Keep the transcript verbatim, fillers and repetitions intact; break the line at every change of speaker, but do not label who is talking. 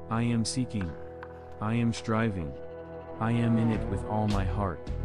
I am seeking. I am striving. I am in it with all my heart.